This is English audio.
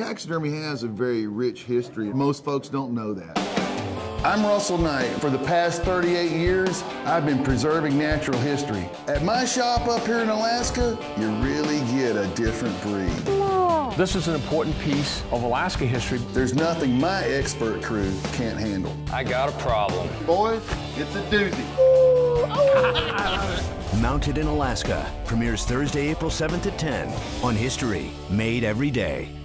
Taxidermy has a very rich history. Most folks don't know that. I'm Russell Knight. For the past 38 years, I've been preserving natural history. At my shop up here in Alaska, you really get a different breed. This is an important piece of Alaska history. There's nothing my expert crew can't handle. I got a problem. Boys, it's a doozy. Mounted in Alaska premieres Thursday, April 7th at 10 on History Made Every Day.